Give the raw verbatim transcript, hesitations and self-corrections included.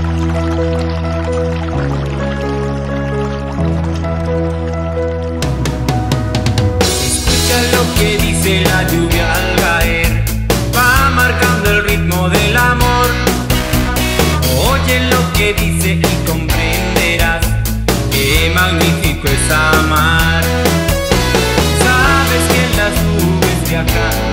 Que dice la lluvia al caer, va marcando el ritmo del amor. Oye lo que dice y comprenderás qué magnífico es amar. Sabes que en las nubes viajan